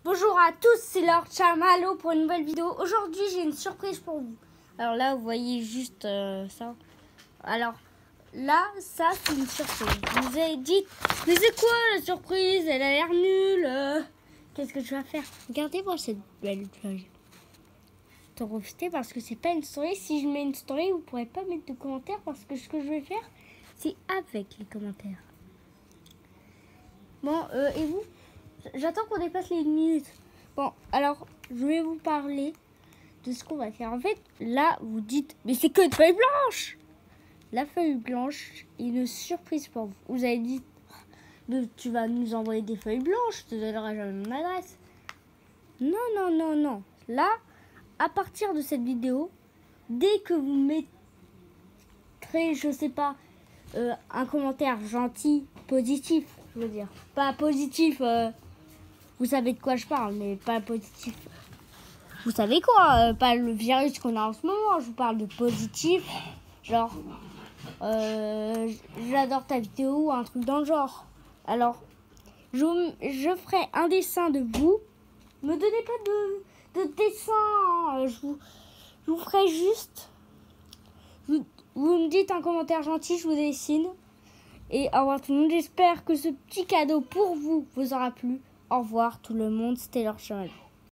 Bonjour à tous, c'est Lord Chamallow pour une nouvelle vidéo. Aujourd'hui, j'ai une surprise pour vous. Alors là, vous voyez juste ça. Alors là, ça, c'est une surprise. Vous avez dit, mais c'est quoi la surprise? Elle a l'air nulle. Qu'est-ce que tu vas faire? Regardez-moi cette belle plage. T'en profitez parce que c'est pas une story. Si je mets une story, vous pourrez pas mettre de commentaires parce que ce que je vais faire, c'est avec les commentaires. Bon, et vous? J'attends qu'on dépasse les 1 minute. Bon, alors, je vais vous parler de ce qu'on va faire. En fait, là, vous dites, mais c'est que une feuille blanche. La feuille blanche est une surprise pour vous. Vous avez dit, tu vas nous envoyer des feuilles blanches, je te donnerai jamais mon adresse. Non, non, non, non. Là, à partir de cette vidéo, dès que vous mettrez, je sais pas, un commentaire gentil, positif, je veux dire. Pas positif, vous savez de quoi je parle, mais pas positif. Vous savez quoi, pas le virus qu'on a en ce moment, je vous parle de positif. Genre, j'adore ta vidéo ou un truc dans le genre. Alors, je ferai un dessin de vous. Me donnez pas de dessin. Je vous ferai juste. Vous me dites un commentaire gentil, je vous dessine. Et au revoir tout le monde. J'espère que ce petit cadeau pour vous aura plu. Au revoir tout le monde. C'était Lord Chamallow.